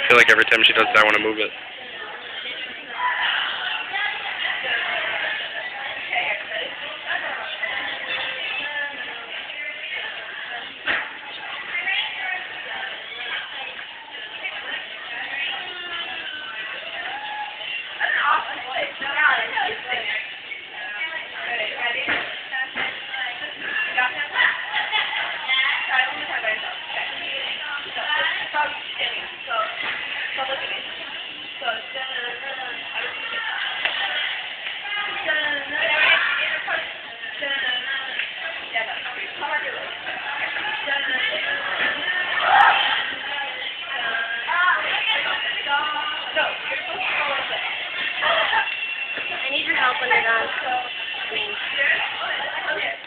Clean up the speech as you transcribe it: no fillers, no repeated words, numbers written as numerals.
feel like every time she does that, I want to move it. I need your help when you're done.